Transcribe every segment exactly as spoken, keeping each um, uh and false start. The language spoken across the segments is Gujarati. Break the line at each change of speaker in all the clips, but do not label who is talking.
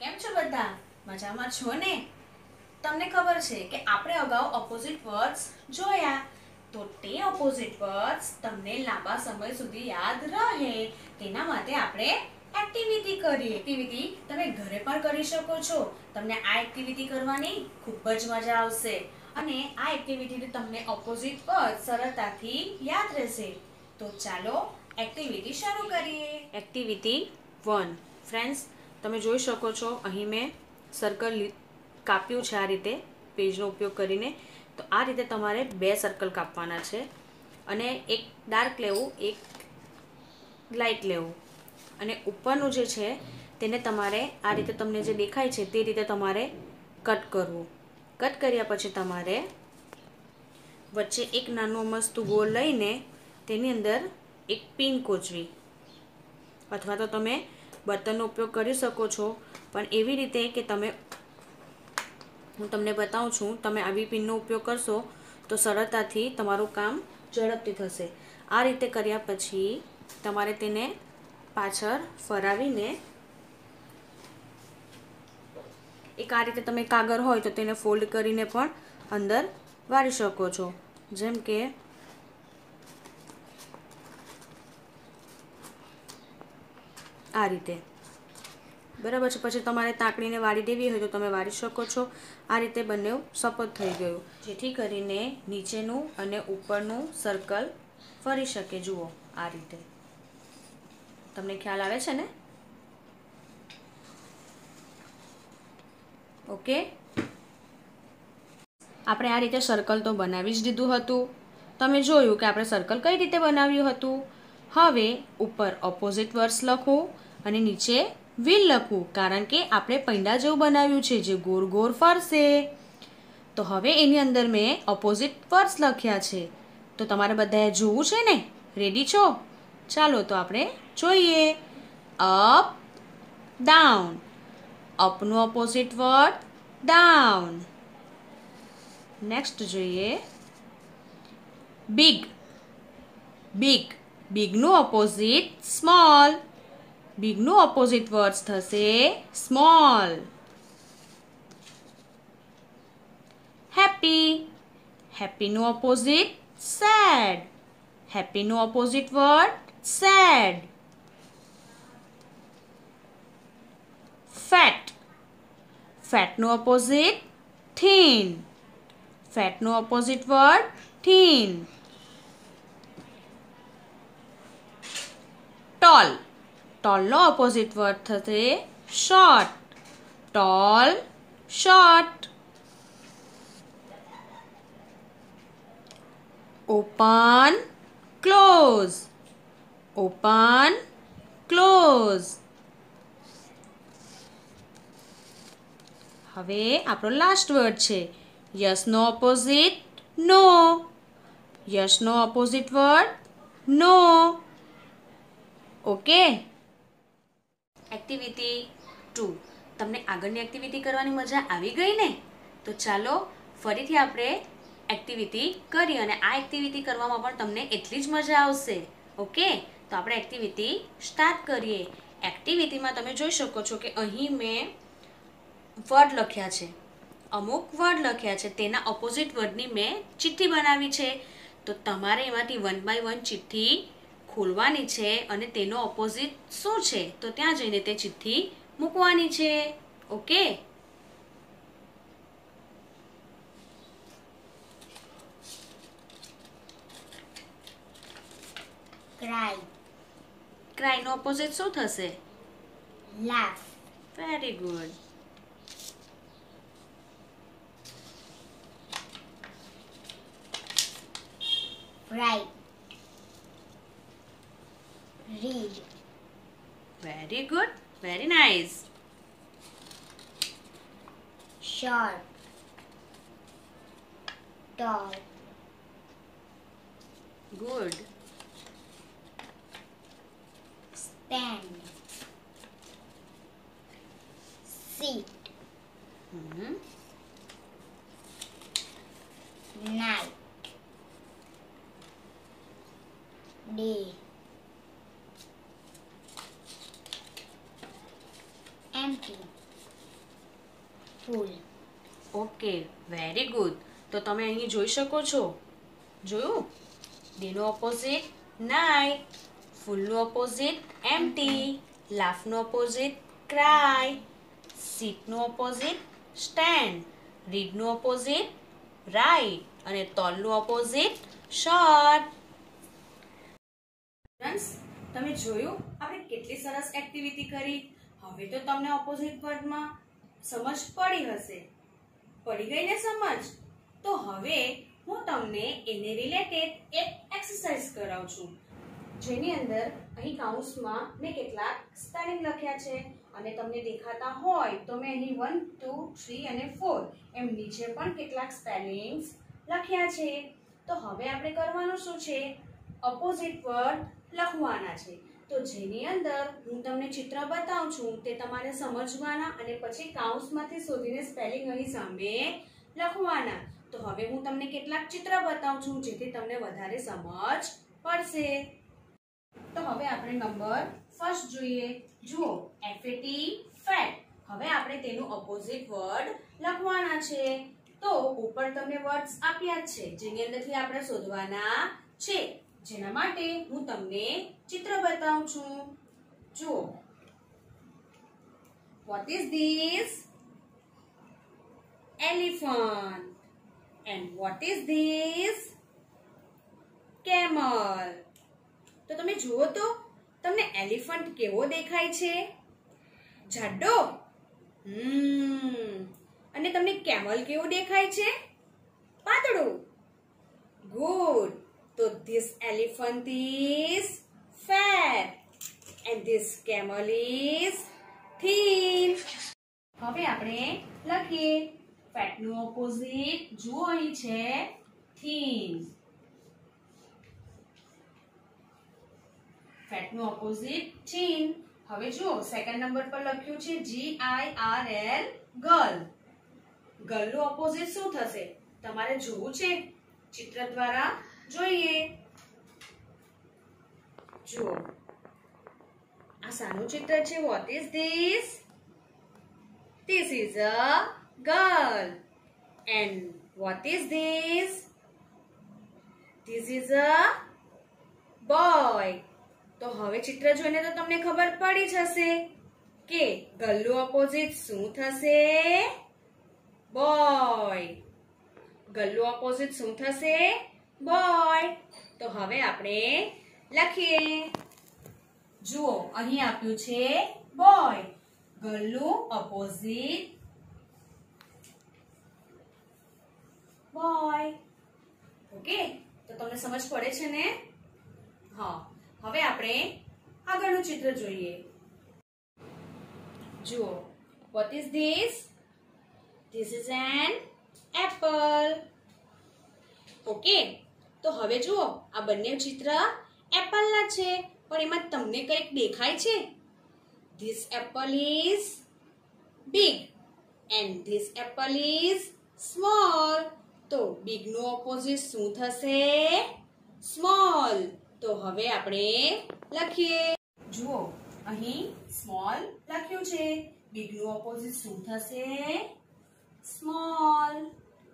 કેમ છો બધા? મજામાં છો ને? તમને ખબર છે કે આપણે અગાઉ ઓપોઝિટ વર્ડ્સ જોયા, તો તે ઓપોઝિટ વર્ડ્સ તમને લાંબા સમય સુધી યાદ રહે તેના માટે આપણે એક્ટિવિટી કરીએ. એક્ટિવિટી તમે ઘરે પણ કરી શકો છો. તમને આ એક્ટિવિટી કરવાની ખૂબ જ મજા આવશે અને આ એક્ટિવિટીથી તમને ઓપોઝિટ વર્ડ્સ સરળતાથી યાદ રહેશે. તો ચાલો એક્ટિવિટી શરૂ કરીએ. Activity one. ફ્રેન્ડ્સ, તમે જોઈ શકો છો અહીં મેં સર્કલ કાપ્યું છે આ રીતે પેજનો ઉપયોગ કરીને. તો આ રીતે તમારે બે સર્કલ કાપવાના છે અને એક ડાર્ક લેવું, એક લાઇટ લેવું અને ઉપરનું જે છે તેને તમારે આ રીતે તમને જે દેખાય છે તે રીતે તમારે કટ કરવું. કટ કર્યા પછી તમારે વચ્ચે એક નાનું મસ્તું ગોળ લઈને તેની અંદર એક પિન કોચવી, અથવા તો તમે બર્તનનો ઉપયોગ કરી શકો છો, પણ એવી રીતે કે તમે, હું તમને બતાવું છું, તમે આવી પિનનો ઉપયોગ કરશો તો સરળતાથી તમારું કામ ઝડપથી થશે. આ રીતે કર્યા પછી તમારે તેને પાછળ ફરાવીને એક આ રીતે તમે કાગળ હોય તો તેને ફોલ્ડ કરીને પણ અંદર વાળી શકો છો, જેમ કે આ રીતે. બરાબર છે. પછી તમારે તાકડીને વાળી દેવી હોય તો તમે વાળી શકો છો. આ રીતે બંને સપોર્ટ થઈ ગયું, જેથી કરીને નીચેનું અને ઉપરનું સર્કલ ફરી શકે. જુઓ આ રીતે. તમને ખ્યાલ આવે છે ને? ઓકે, આપણે આ રીતે સર્કલ તો બનાવી જ દીધું હતું. તમે જોયું કે આપણે સર્કલ કઈ રીતે બનાવ્યું હતું. હવે ઉપર ઓપોઝિટ વર્ડ્સ લખવું અને નીચે વ્હીલ લખવું, કારણ કે આપણે પૈંડા જેવું બનાવ્યું છે જે ગોળ ગોળ ફરશે. તો હવે એની અંદર મેં ઓપોઝિટ વર્ડ્સ લખ્યા છે. તો તમારે બધાએ જોવું છે ને? રેડી છો? ચાલો તો આપણે જોઈએ. Up, down. અપનું ઓપોઝિટ વર્ડ ડાઉન. નેક્સ્ટ જોઈએ બિગ. બિગ. બિગનું ઓપોઝિટ સ્મોલ. બિગનું ઓપોઝિટ વર્ડ્સ થશે સ્મોલ. હેપી. હેપીનું ઓપોઝિટ સેડ. હેપીનું ઓપોઝિટ વર્ડ સેડ. ફેટ. ફેટનું ઓપોઝિટ થીન. ફેટનું ઓપોઝિટ વર્ડ થીન. ટોલ. ટોલનો ઓપોઝિટ વર્ડ થશે short. Tall, short. Open, close. Open, close. હવે આપણો લાસ્ટ વર્ડ છે યસનો ઓપોઝિટ નો. યસનો opposite word no. Okay. Activity two. તમને આગળની એક્ટિવિટી કરવાની મજા આવી ગઈ ને? તો ચાલો ફરીથી આપણે એક્ટિવિટી કરી અને આ એક્ટિવિટી કરવામાં પણ તમને એટલી જ મજા આવશે. ઓકે, તો આપણે એક્ટિવિટી સ્ટાર્ટ કરીએ. એક્ટિવિટીમાં તમે જોઈ શકો છો કે અહીં મેં વર્ડ લખ્યા છે. અમુક વર્ડ લખ્યા છે, તેના ઓપોઝિટ વર્ડની મેં ચિઠ્ઠી બનાવી છે. તો તમારે એમાંથી વન બાય વન ચિઠ્ઠી ખોલવાની છે અને તેનો ઓપોઝિટ શું છે તો ત્યાં જઈને તે ચિઠ્ઠી મૂકવાની છે. ઓકે.
Cry.
ક્રાય નો ઓપોઝિટ શું થશે?
Laugh.
Very good.
Write. Read.
Very good. Very nice.
Short. Tall.
Good.
Stand. Sit.
Hmm.
Night. Day. Empty. Full.
Okay, very good. તો તમે અહીં જોઈ શકો છો. જોયું? ડેનું ઓપોઝિટ નાઇટ, ફૂલનું ઓપોઝિટ એમ્પ્ટી, લાફનું ઓપોઝિટ ક્રાય, સીટનું ઓપોઝિટ સ્ટેન્ડ, રીડનું ઓપોઝિટ રાઇટ અને તોલનું ઓપોઝિટ શોર્ટ. ફ્રેન્ડ્સ, તમે જોયું આપણે કેટલી સરસ એક્ટિવિટી કરી. હવે તો તમને ઓપોઝિટ વર્ડમાં સમજ પડી હશે. પડી ગઈ ને સમજ? તો હવે હું તમને એને રિલેટેડ એક એક્સરસાઇઝ કરાવું છું, જેની અંદર અહીં કાઉન્સમાં મેં કેટલાક સ્પેલિંગ લખ્યા છે અને તમને દેખાતા હોય તો મેં અહીં વન ટુ થ્રી અને ફોર એમ નીચે પણ કેટલાક સ્પેલિંગ્સ લખ્યા છે. તો હવે આપણે કરવાનું શું છે? ઓપોઝિટ વર્ડ લખવાના છે. તો જેની અંદર હું તમને ચિત્ર બતાવું છું તે તમારે સમજવાના અને પછી કાઉન્સમાંથી શોધીને સ્પેલિંગ અહીં સામે લખવાના. તો હવે હું તમને કેટલાક ચિત્ર બતાવું છું જેથી તમને વધારે સમજ પડશે. તો હવે આપણે નંબર ફર્સ્ટ જોઈએ. જુઓ, એફ એ ટી ફેટ. હવે આપણે તેનું ઓપોઝિટ વર્ડ લખવાના છે. તો ઉપર તમને વર્ડ્સ આપ્યા છે જેની અંદરથી આપણે શોધવાના છે, જેના માટે હું તમને ચિત્ર બતાવું છું. જુઓ, what is this? Elephant. And what is this? Camel. તો તમે જુઓ તો તમને એલિફન્ટ કેવો દેખાય છે? જાડો. હમ અને તમને કેમલ કેવું દેખાય છે? પાતળું. ગુડ. તો this elephant is fat and this camel is thin. હવે આપણે લખીએ. ફેટ નું ઓપોઝિટ જુઓ અહીં છે thin. ફેટ નું ઓપોઝિટ thin. હવે જુઓ, સેકન્ડ નંબર પર લખ્યું છે G I R L girl. Girl નું ઓપોઝિટ શું થશે? તમારે જોવું છે, ચિત્ર દ્વારા જોઈએ. જુઓ, આ શાનું ચિત્ર છે? What is this? This is a girl. And what is this? This is a boy. તો હવે ચિત્ર જોઈને તો તમને ખબર પડી જશે કે ગર્લનું ઓપોઝિટ શું થશે? બોય. ગર્લનું ઓપોઝિટ શું થશે? બોય. તો હવે આપણે લખીએ. જુઓ, અહીં આપ્યું છે બોય. ગર્લનું ઓપોઝિટ બોય. ઓકે, તો તમને સમજ પડે છે ને? હા. હવે આપણે આગળનું ચિત્ર જોઈએ. જુઓ, what is this? This is an apple. Okay, તો હવે જુઓ, આ બંને ચિત્ર એપલના છે, પણ એમાં તમને કંઈક દેખાય છે? This apple is big and this apple is small. તો big નું ઓપોઝિટ શું થશે? સ્મોલ. તો હવે આપણે લખીએ. જુઓ, અહીં સ્મોલ લખ્યું છે. બિગ નું ઓપોઝિટ શું થશે? સ્મોલ.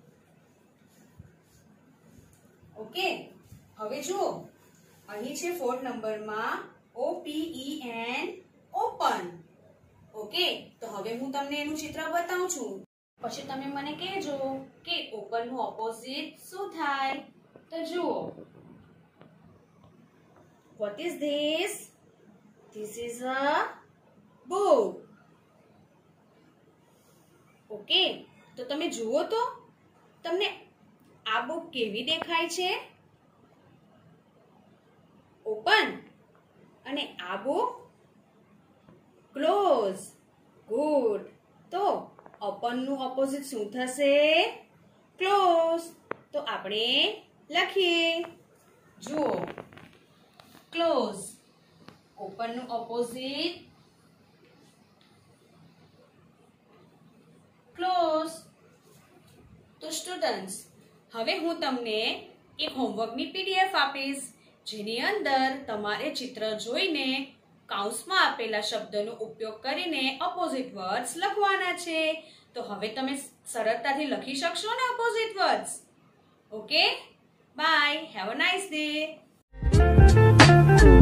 ઓકે, હવે જુઓ, અહીં છે ફોર્થ નંબરમાં O P E N open. Okay, તો હવે હું તમને એનું ચિત્ર બતાવું છું, પછી તમે મને કહેજો કે ઓપન નું ઓપોઝિટ શું થાય. તો જુઓ, what is this? This is a book. Okay, તો તમે જુઓ તો તમને આ બુક કેવી દેખાય છે? ઓપન. અને આ બુક ક્લોઝ. ગુડ. તો ઓપન નું ઓપોઝિટ શું થશે? ક્લોઝ. તો આપણે લખીએ. જુઓ, ક્લોઝ. ઓપન નું ઓપોઝિટ ક્લોઝ. તો સ્ટુડન્ટ્સ, હવે હું તમને એક હોમવર્કની પીડીએફ આપીશ, જેની અંદર તમારે ચિત્ર જોઈને કૌંસમાં આપેલા શબ્દનો ઉપયોગ કરીને ઓપોઝિટ વર્ડ્સ લખવાના છે. તો હવે તમે સરળતાથી લખી શકશો ને opposite words. Okay, bye, have a nice day.